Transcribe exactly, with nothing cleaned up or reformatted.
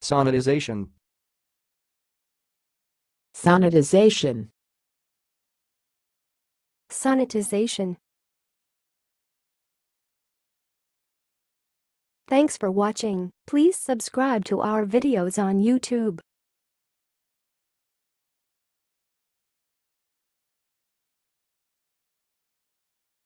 Sonnetization. Sonnetization. Sonnetization. Thanks for watching. Please subscribe to our videos on YouTube.